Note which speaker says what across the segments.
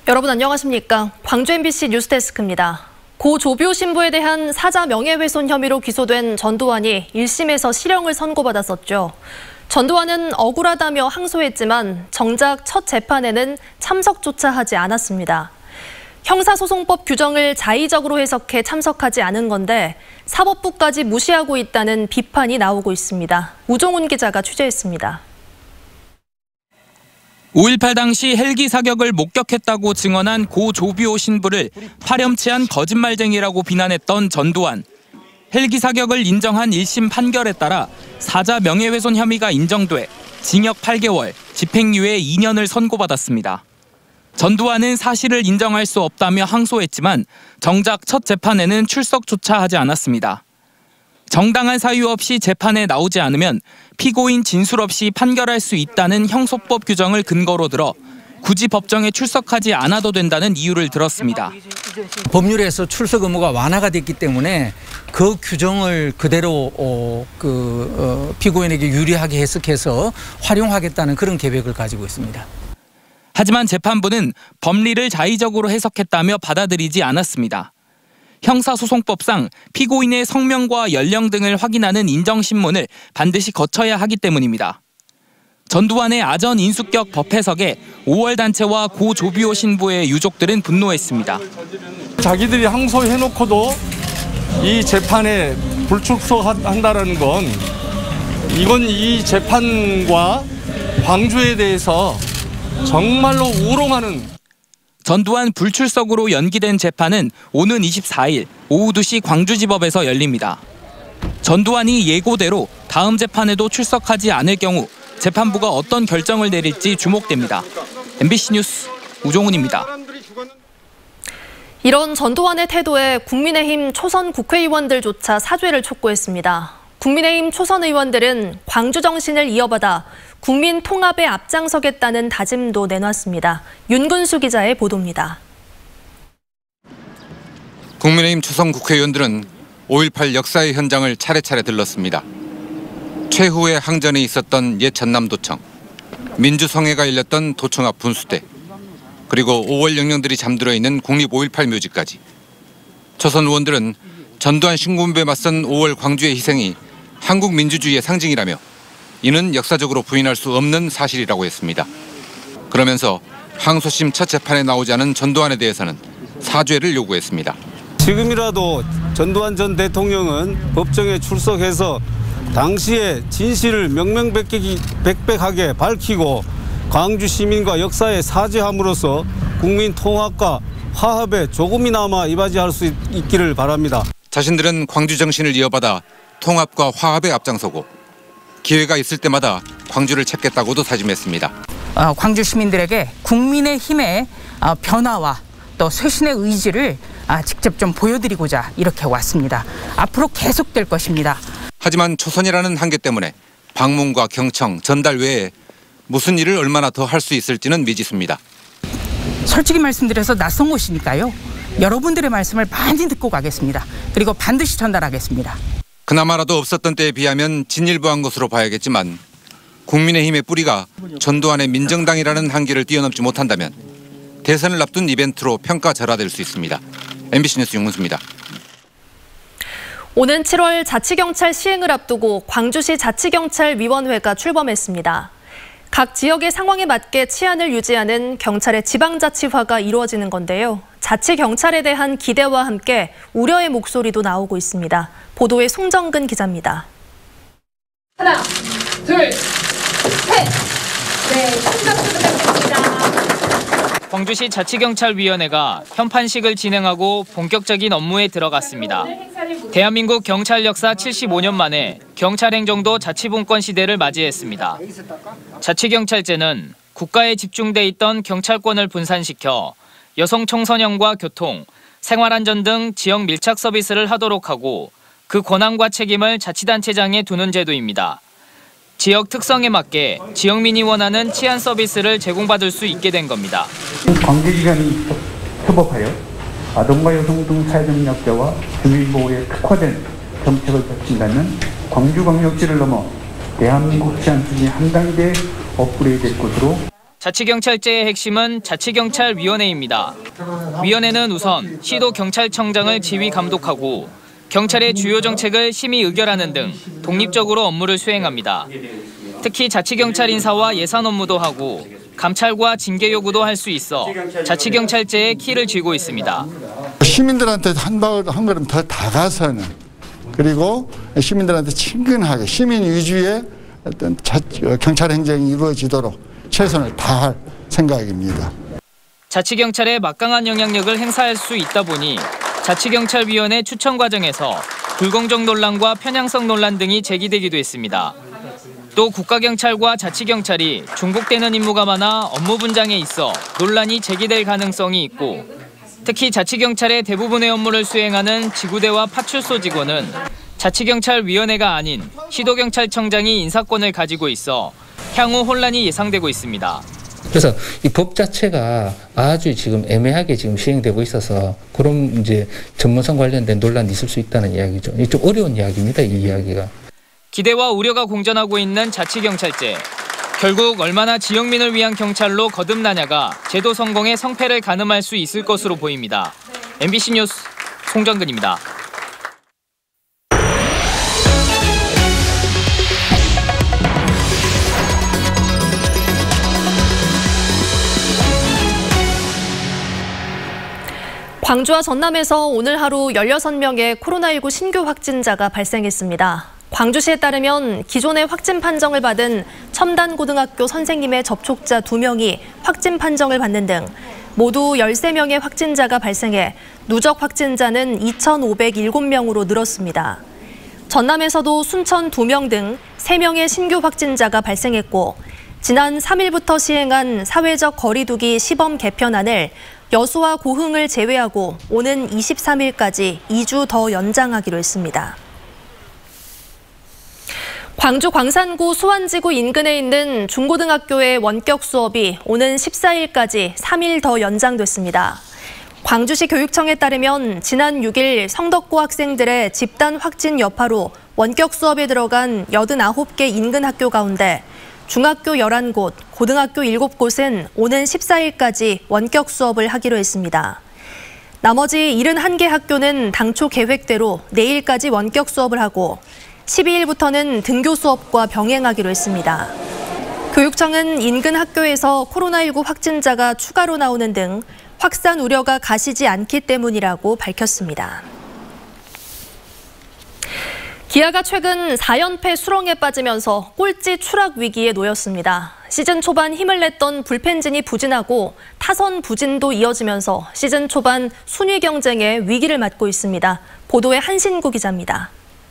Speaker 1: 여러분 안녕하십니까? 광주 MBC 뉴스데스크입니다. 고 조비오 신부에 대한 사자 명예훼손 혐의로 기소된 전두환이 1심에서 실형을 선고받았었죠. 전두환은 억울하다며 항소했지만 정작 첫 재판에는 참석조차 하지 않았습니다. 형사소송법 규정을 자의적으로 해석해 참석하지 않은 건데 사법부까지 무시하고 있다는 비판이 나오고 있습니다. 우종훈 기자가 취재했습니다.
Speaker 2: 5.18 당시 헬기 사격을 목격했다고 증언한 고 조비오 신부를 파렴치한 거짓말쟁이라고 비난했던 전두환. 헬기 사격을 인정한 1심 판결에 따라 사자 명예훼손 혐의가 인정돼 징역 8개월, 집행유예 2년을 선고받았습니다. 전두환은 사실을 인정할 수 없다며 항소했지만 정작 첫 재판에는 출석조차 하지 않았습니다. 정당한 사유 없이 재판에 나오지 않으면 피고인 진술 없이 판결할 수 있다는 형소법 규정을 근거로 들어 굳이 법정에 출석하지 않아도 된다는 이유를 들었습니다.
Speaker 3: 법률에서 출석 의무가 완화가 됐기 때문에 그 규정을 그대로 피고인에게 유리하게 해석해서 활용하겠다는 그런 계획을 가지고 있습니다.
Speaker 2: 하지만 재판부는 법리를 자의적으로 해석했다며 받아들이지 않았습니다. 형사소송법상 피고인의 성명과 연령 등을 확인하는 인정신문을 반드시 거쳐야 하기 때문입니다. 전두환의 아전 인수격 법 해석에 5월 단체와 고 조비오 신부의 유족들은 분노했습니다.
Speaker 4: 자기들이 항소해놓고도 이 재판에 불출석한다는 건 이건 이 재판과 광주에 대해서 정말로 우롱하는.
Speaker 2: 전두환 불출석으로 연기된 재판은 오는 24일 오후 2시 광주지법에서 열립니다. 전두환이 예고대로 다음 재판에도 출석하지 않을 경우 재판부가 어떤 결정을 내릴지 주목됩니다. MBC 뉴스 우종훈입니다.
Speaker 1: 이런 전두환의 태도에 국민의힘 초선 국회의원들조차 사죄를 촉구했습니다. 국민의힘 초선 의원들은 광주 정신을 이어받아 국민 통합에 앞장서겠다는 다짐도 내놨습니다. 윤근수 기자의 보도입니다.
Speaker 5: 국민의힘 초선 국회의원들은 5.18 역사의 현장을 차례차례 들렀습니다. 최후의 항전에 있었던 옛 전남도청, 민주성회가 열렸던 도청 앞 분수대, 그리고 5월 영령들이 잠들어 있는 국립 5.18 묘지까지. 초선 의원들은 전두환 신군부에 맞선 5월 광주의 희생이 한국 민주주의의 상징이라며 이는 역사적으로 부인할 수 없는 사실이라고 했습니다. 그러면서 항소심 첫 재판에 나오지 않은 전두환에 대해서는 사죄를 요구했습니다.
Speaker 6: 지금이라도 전두환 전 대통령은 법정에 출석해서 당시의 진실을 명명백백하게 밝히고 광주 시민과 역사에 사죄함으로써 국민 통합과 화합에 조금이나마 이바지할 수 있기를 바랍니다.
Speaker 5: 자신들은 광주 정신을 이어받아 통합과 화합에 앞장서고 기회가 있을 때마다 광주를 찾겠다고도 다짐했습니다.
Speaker 7: 광주 시민들에게 국민의힘의 변화와 또 쇄신의 의지를 직접 좀 보여드리고자 이렇게 왔습니다. 앞으로 계속될 것입니다.
Speaker 5: 하지만 초선이라는 한계 때문에 방문과 경청, 전달 외에 무슨 일을 얼마나 더 할 수 있을지는 미지수입니다.
Speaker 7: 솔직히 말씀드려서 낯선 곳이니까요. 여러분들의 말씀을 많이 듣고 가겠습니다. 그리고 반드시 전달하겠습니다.
Speaker 5: 그나마라도 없었던 때에 비하면 진일보한 것으로 봐야겠지만 국민의힘의 뿌리가 전두환의 민정당이라는 한계를 뛰어넘지 못한다면 대선을 앞둔 이벤트로 평가절하될 수 있습니다. MBC 뉴스 윤근수입니다.
Speaker 1: 오는 7월 자치경찰 시행을 앞두고 광주시 자치경찰위원회가 출범했습니다. 각 지역의 상황에 맞게 치안을 유지하는 경찰의 지방자치화가 이루어지는 건데요. 자치경찰에 대한 기대와 함께 우려의 목소리도 나오고 있습니다. 보도에 송정근 기자입니다.
Speaker 8: 하나, 둘, 셋! 네, 심박수 부탁드립니다.
Speaker 9: 광주시 자치경찰위원회가 현판식을 진행하고 본격적인 업무에 들어갔습니다. 대한민국 경찰 역사 75년 만에 경찰행정도 자치분권 시대를 맞이했습니다. 자치경찰제는 국가에 집중돼 있던 경찰권을 분산시켜 여성 청소년과 교통, 생활안전 등 지역 밀착 서비스를 하도록 하고 그 권한과 책임을 자치단체장에 두는 제도입니다. 지역 특성에 맞게 지역민이 원하는 치안 서비스를 제공받을 수 있게 된 겁니다.
Speaker 10: 관계기관이 협업하여 아동과 여성 등 사회적 약자와 주민보호에 특화된 정책을 펼친다면 광주광역시를 넘어 대한민국 치안 수준이 한 단계 업그레이드될 것으로.
Speaker 9: 자치경찰제의 핵심은 자치경찰위원회입니다. 위원회는 우선 시도경찰청장을 지휘 감독하고 경찰의 주요 정책을 심의 의결하는 등 독립적으로 업무를 수행합니다. 특히 자치경찰 인사와 예산 업무도 하고 감찰과 징계 요구도 할 수 있어 자치경찰제의 키를 쥐고 있습니다.
Speaker 11: 시민들한테 한 걸음 더 다가서는, 그리고 시민들한테 친근하게 시민 위주의 어떤 경찰 행정이 이루어지도록 최선을 다할 생각입니다.
Speaker 9: 자치경찰에 막강한 영향력을 행사할 수 있다 보니 자치경찰위원회 추천 과정에서 불공정 논란과 편향성 논란 등이 제기되기도 했습니다. 또 국가경찰과 자치경찰이 중복되는 임무가 많아 업무 분장에 있어 논란이 제기될 가능성이 있고, 특히 자치경찰의 대부분의 업무를 수행하는 지구대와 파출소 직원은 자치경찰위원회가 아닌 시도경찰청장이 인사권을 가지고 있어 향후 혼란이 예상되고 있습니다.
Speaker 12: 그래서 이 법 자체가 아주 지금 애매하게 지금 시행되고 있어서 그런 이제 전문성 관련된 논란이 있을 수 있다는 이야기죠. 이게 좀 어려운 이야기입니다, 이 이야기가.
Speaker 9: 기대와 우려가 공존하고 있는 자치경찰제. 결국 얼마나 지역민을 위한 경찰로 거듭나냐가 제도 성공의 성패를 가늠할 수 있을 것으로 보입니다. MBC 뉴스 송정근입니다.
Speaker 1: 광주와 전남에서 오늘 하루 16명의 코로나19 신규 확진자가 발생했습니다. 광주시에 따르면 기존의 확진 판정을 받은 첨단고등학교 선생님의 접촉자 2명이 확진 판정을 받는 등 모두 13명의 확진자가 발생해 누적 확진자는 2,507명으로 늘었습니다. 전남에서도 순천 2명 등 3명의 신규 확진자가 발생했고, 지난 3일부터 시행한 사회적 거리두기 시범 개편안을 여수와 고흥을 제외하고 오는 23일까지 2주 더 연장하기로 했습니다. 광주 광산구 수완지구 인근에 있는 중고등학교의 원격 수업이 오는 14일까지 3일 더 연장됐습니다. 광주시 교육청에 따르면 지난 6일 성덕고 학생들의 집단 확진 여파로 원격 수업에 들어간 89개 인근 학교 가운데 중학교 11곳, 고등학교 7곳은 오는 14일까지 원격 수업을 하기로 했습니다. 나머지 71개 학교는 당초 계획대로 내일까지 원격 수업을 하고 12일부터는 등교 수업과 병행하기로 했습니다. 교육청은 인근 학교에서 코로나19 확진자가 추가로 나오는 등 확산 우려가 가시지 않기 때문이라고 밝혔습니다. 기아가 최근 4연패 수렁에 빠지면서 꼴찌 추락 위기에 놓였습니다. 시즌 초반 힘을 냈던 불펜진이 부진하고 타선 부진도 이어지면서 시즌 초반 순위 경쟁에 위기를 맞고 있습니다. 보도에 한신구 기자입니다.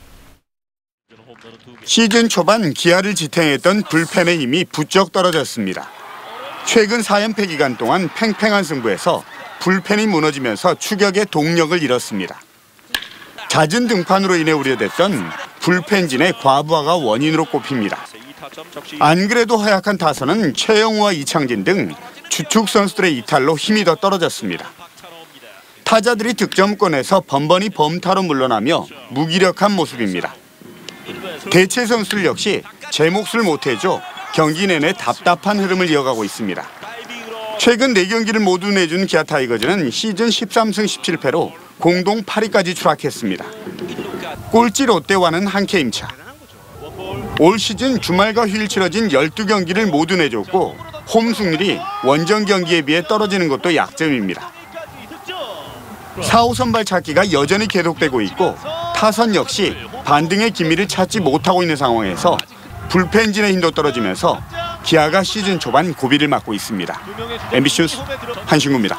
Speaker 13: 시즌 초반 기아를 지탱했던 불펜의 힘이 부쩍 떨어졌습니다. 최근 4연패 기간 동안 팽팽한 승부에서 불펜이 무너지면서 추격의 동력을 잃었습니다. 잦은 등판으로 인해 우려됐던 불펜진의 과부하가 원인으로 꼽힙니다. 안 그래도 허약한 타선은 최영우와 이창진 등 주축 선수들의 이탈로 힘이 더 떨어졌습니다. 타자들이 득점권에서 번번이 범타로 물러나며 무기력한 모습입니다. 대체 선수들 역시 제 몫을 못해줘 경기 내내 답답한 흐름을 이어가고 있습니다. 최근 4경기를 모두 내준 기아 타이거즈는 시즌 13승 17패로 공동 8위까지 추락했습니다. 꼴찌 롯데와는 한 게임 차. 올 시즌 주말과 휴일 치러진 12경기를 모두 내줬고 홈 승률이 원정 경기에 비해 떨어지는 것도 약점입니다. 4호 선발 찾기가 여전히 계속되고 있고 타선 역시 반등의 기미를 찾지 못하고 있는 상황에서 불펜진의 힘도 떨어지면서 기아가 시즌 초반 고비를 맞고 있습니다. MBC 뉴스 한신구입니다.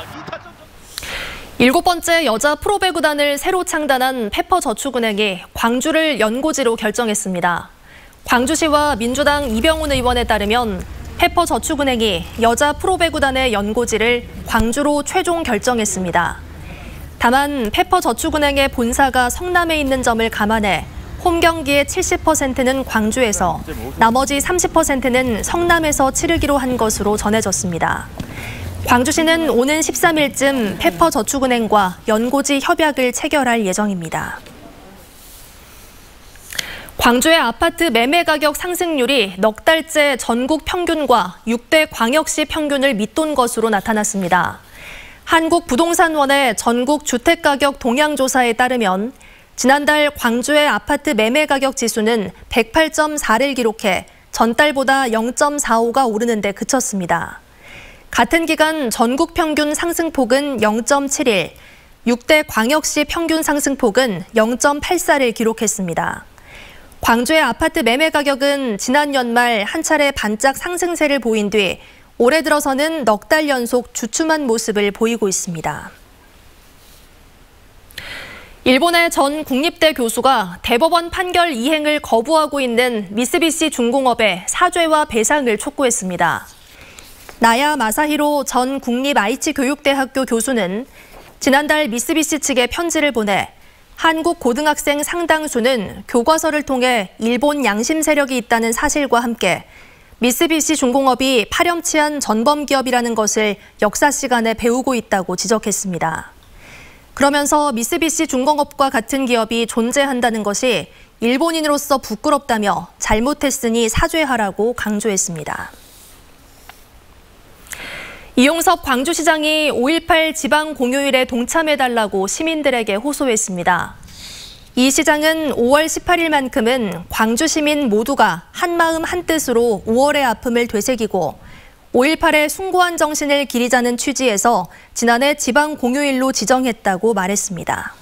Speaker 1: 7번째 여자 프로배 구단을 새로 창단한 페퍼저축은행이 광주를 연고지로 결정했습니다. 광주시와 민주당 이병훈 의원에 따르면 페퍼저축은행이 여자 프로배 구단의 연고지를 광주로 최종 결정했습니다. 다만 페퍼저축은행의 본사가 성남에 있는 점을 감안해 홈 경기의 70%는 광주에서 나머지 30%는 성남에서 치르기로 한 것으로 전해졌습니다. 광주시는 오는 13일쯤 페퍼저축은행과 연고지 협약을 체결할 예정입니다. 광주의 아파트 매매 가격 상승률이 넉 달째 전국 평균과 6대 광역시 평균을 밑돈 것으로 나타났습니다. 한국부동산원의 전국 주택가격 동향조사에 따르면 지난달 광주의 아파트 매매 가격 지수는 108.4를 기록해 전달보다 0.45가 오르는 데 그쳤습니다. 같은 기간 전국 평균 상승폭은 0.71, 6대 광역시 평균 상승폭은 0.84를 기록했습니다. 광주의 아파트 매매 가격은 지난 연말 한 차례 반짝 상승세를 보인 뒤 올해 들어서는 넉 달 연속 주춤한 모습을 보이고 있습니다. 일본의 전 국립대 교수가 대법원 판결 이행을 거부하고 있는 미쓰비시 중공업에 사죄와 배상을 촉구했습니다. 나야 마사히로 전 국립아이치교육대학교 교수는 지난달 미쓰비시 측에 편지를 보내 한국 고등학생 상당수는 교과서를 통해 일본 양심 세력이 있다는 사실과 함께 미쓰비시 중공업이 파렴치한 전범기업이라는 것을 역사 시간에 배우고 있다고 지적했습니다. 그러면서 미쓰비시 중공업과 같은 기업이 존재한다는 것이 일본인으로서 부끄럽다며 잘못했으니 사죄하라고 강조했습니다. 이용섭 광주시장이 5.18 지방공휴일에 동참해달라고 시민들에게 호소했습니다. 이 시장은 5월 18일만큼은 광주 시민 모두가 한마음 한뜻으로 5월의 아픔을 되새기고 5.18의 숭고한 정신을 기리자는 취지에서 지난해 지방공휴일로 지정했다고 말했습니다.